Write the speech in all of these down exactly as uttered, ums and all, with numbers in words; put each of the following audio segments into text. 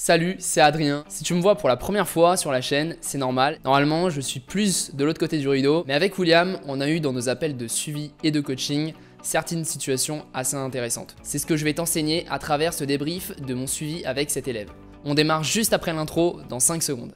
Salut, c'est Adrien. Si tu me vois pour la première fois sur la chaîne, c'est normal. Normalement, je suis plus de l'autre côté du rideau. Mais avec William, on a eu dans nos appels de suivi et de coaching certaines situations assez intéressantes. C'est ce que je vais t'enseigner à travers ce débrief de mon suivi avec cet élève. On démarre juste après l'intro dans cinq secondes.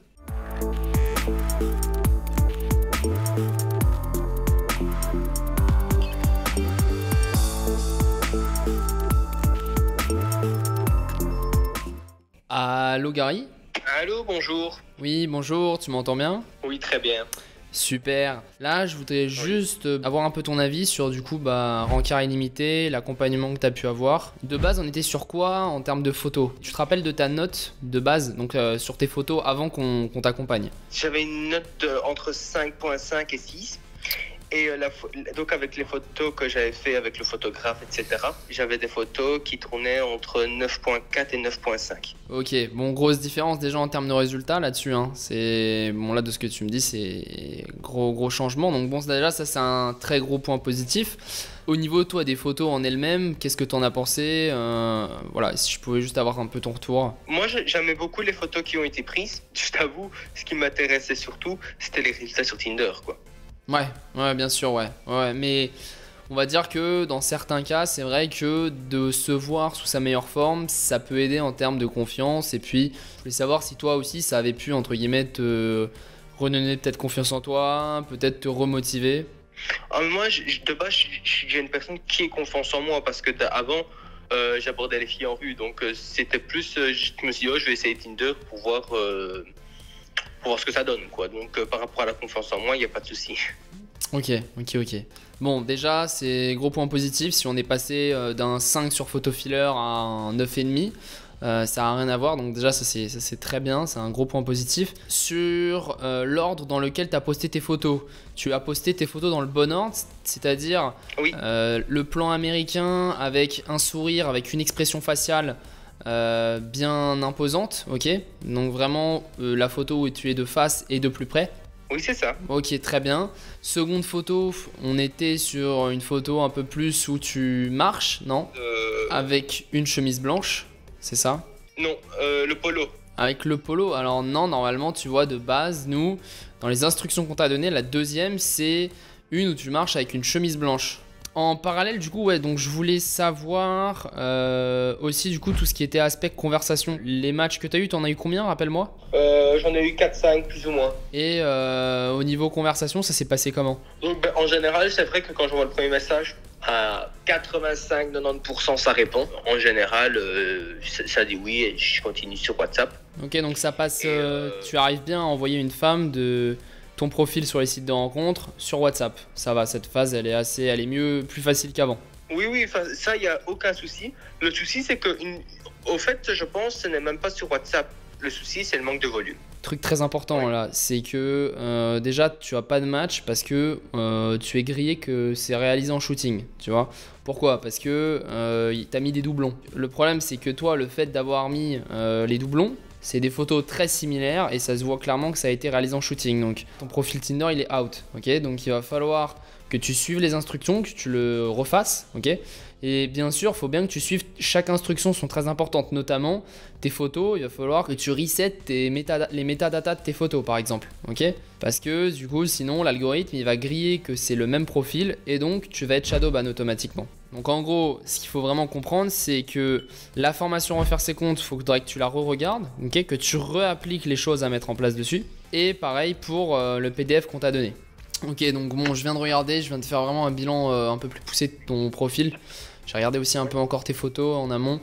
Allô Gary? Allô, bonjour. Oui, bonjour, tu m'entends bien? Oui, très bien. Super. Là, je voudrais juste oui. avoir un peu ton avis sur du coup bah, Rencard illimité, l'accompagnement que tu as pu avoir. De base, on était sur quoi en termes de photos? Tu te rappelles de ta note de base, donc euh, sur tes photos avant qu'on qu'on t'accompagne? J'avais une note de, entre cinq virgule cinq et six. Et euh, la, donc avec les photos que j'avais fait avec le photographe, et cetera, j'avais des photos qui tournaient entre neuf virgule quatre et neuf virgule cinq. Ok, bon, grosse différence déjà en termes de résultats là-dessus. Hein. C'est bon, là de ce que tu me dis, c'est gros gros changement. Donc bon, déjà ça c'est un très gros point positif. Au niveau toi des photos en elles-mêmes, qu'est-ce que tu en as pensé? euh, Voilà, si je pouvais juste avoir un peu ton retour. Moi, j'aimais beaucoup les photos qui ont été prises. Je t'avoue, ce qui m'intéressait surtout, c'était les résultats sur Tinder, quoi. Ouais, ouais, bien sûr, ouais. ouais. Mais on va dire que dans certains cas, c'est vrai que de se voir sous sa meilleure forme, ça peut aider en termes de confiance. Et puis, je voulais savoir si toi aussi, ça avait pu, entre guillemets, te redonner peut-être confiance en toi, peut-être te remotiver. Ah, moi, je, de base, je, je suis déjà une personne qui ait confiance en moi parce que avant, euh, j'abordais les filles en rue. Donc, euh, c'était plus, euh, je me suis dit, oh, je vais essayer Tinder pour voir... Euh, pour voir ce que ça donne, quoi. Donc euh, par rapport à la confiance en moi, il n'y a pas de souci. Ok, ok, ok. Bon, déjà, c'est gros point positif. Si on est passé euh, d'un cinq sur Photofiller à un neuf virgule cinq, euh, ça n'a rien à voir. Donc déjà, ça c'est très bien, c'est un gros point positif. Sur euh, l'ordre dans lequel tu as posté tes photos, tu as posté tes photos dans le bon ordre, c'est-à-dire oui. euh, le plan américain avec un sourire, avec une expression faciale Euh, bien imposante, ok. Donc vraiment euh, la photo où tu es de face et de plus près. Oui, c'est ça. Ok, très bien. Seconde photo, on était sur une photo un peu plus où tu marches, non? euh... Avec une chemise blanche, c'est ça? Non, euh, le polo. Avec le polo, alors non, normalement tu vois de base, nous, dans les instructions qu'on t'a données, la deuxième c'est une où tu marches avec une chemise blanche. En parallèle, du coup, ouais, donc je voulais savoir euh, aussi, du coup, tout ce qui était aspect conversation. Les matchs que tu as eu, tu en as eu combien, rappelle-moi? euh, J'en ai eu quatre cinq, plus ou moins. Et euh, au niveau conversation, ça s'est passé comment? Donc, ben, en général, c'est vrai que quand je vois le premier message, à quatre-vingt-cinq à quatre-vingt-dix pour cent, ça répond. En général, euh, ça dit oui et je continue sur WhatsApp. Ok, donc ça passe, euh, euh... tu arrives bien à envoyer une femme de... ton profil sur les sites de rencontres sur WhatsApp. Ça va, cette phase, elle est assez, elle est mieux, plus facile qu'avant. Oui, oui, ça, il n'y a aucun souci. Le souci, c'est que, une... au fait, je pense, ce n'est même pas sur WhatsApp. Le souci, c'est le manque de volume. Truc très important, ouais. Là, c'est que euh, déjà, tu n'as pas de match parce que euh, tu es grillé que c'est réalisé en shooting, tu vois. Pourquoi? Parce que euh, tu as mis des doublons. Le problème, c'est que toi, le fait d'avoir mis euh, les doublons, c'est des photos très similaires et ça se voit clairement que ça a été réalisé en shooting. Donc ton profil Tinder il est out, ok. Donc il va falloir que tu suives les instructions, que tu le refasses, ok. Et bien sûr, il faut bien que tu suives chaque instruction, sont très importantes, notamment tes photos. Il va falloir que tu resets tes méta les métadatas de tes photos, par exemple, ok. Parce que du coup, sinon l'algorithme il va griller que c'est le même profil et donc tu vas être shadow ban automatiquement. Donc en gros, ce qu'il faut vraiment comprendre, c'est que la formation refaire ses comptes, il faut que tu la re-regardes, okay, que tu réappliques les choses à mettre en place dessus. Et pareil pour euh, le P D F qu'on t'a donné. Ok, donc bon, je viens de regarder, je viens de faire vraiment un bilan euh, un peu plus poussé de ton profil. J'ai regardé aussi un peu encore tes photos en amont.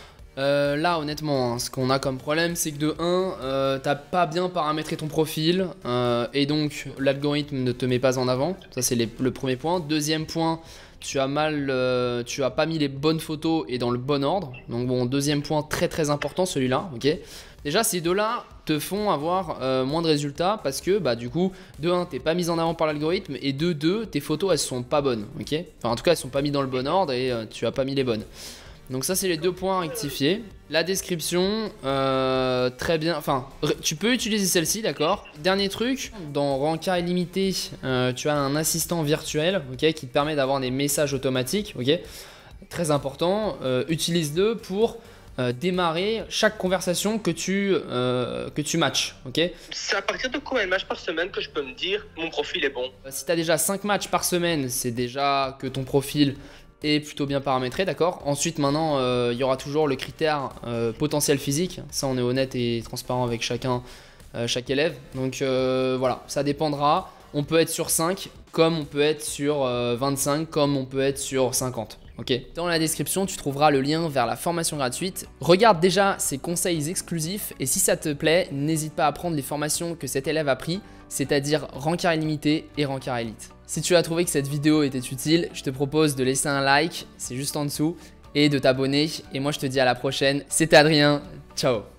Euh, là, honnêtement, hein, ce qu'on a comme problème, c'est que de un, euh, t'as pas bien paramétré ton profil euh, et donc l'algorithme ne te met pas en avant. Ça, c'est les, le premier point. Deuxième point, tu as mal, euh, tu as pas mis les bonnes photos et dans le bon ordre. Donc bon, deuxième point très très important, celui-là, ok. Déjà, ces deux-là te font avoir euh, moins de résultats parce que bah du coup, de un, t'es pas mis en avant par l'algorithme et de deux, tes photos elles sont pas bonnes, ok. Enfin, en tout cas, elles sont pas mises dans le bon ordre et euh, tu as pas mis les bonnes. Donc ça, c'est les deux points à rectifier. La description, euh, très bien. Enfin, tu peux utiliser celle-ci, d'accord. Dernier truc, dans Rencard illimité, euh, tu as un assistant virtuel, ok, qui te permet d'avoir des messages automatiques, ok. Très important. Euh, utilise-le pour euh, démarrer chaque conversation que tu, euh, que tu matches, ok? C'est à partir de combien de matchs par semaine que je peux me dire mon profil est bon? Si tu as déjà cinq matchs par semaine, c'est déjà que ton profil est plutôt bien paramétré, d'accord? Ensuite, maintenant, euh, il y aura toujours le critère euh, potentiel physique. Ça, on est honnête et transparent avec chacun, euh, chaque élève. Donc euh, voilà, ça dépendra. On peut être sur cinq, comme on peut être sur euh, vingt-cinq, comme on peut être sur cinquante. Okay. Dans la description, tu trouveras le lien vers la formation gratuite. Regarde déjà ces conseils exclusifs et si ça te plaît, n'hésite pas à prendre les formations que cet élève a pris, c'est-à-dire Rancard illimité et Rancard élite. Si tu as trouvé que cette vidéo était utile, je te propose de laisser un like, c'est juste en dessous, et de t'abonner. Et moi je te dis à la prochaine, c'était Adrien, ciao.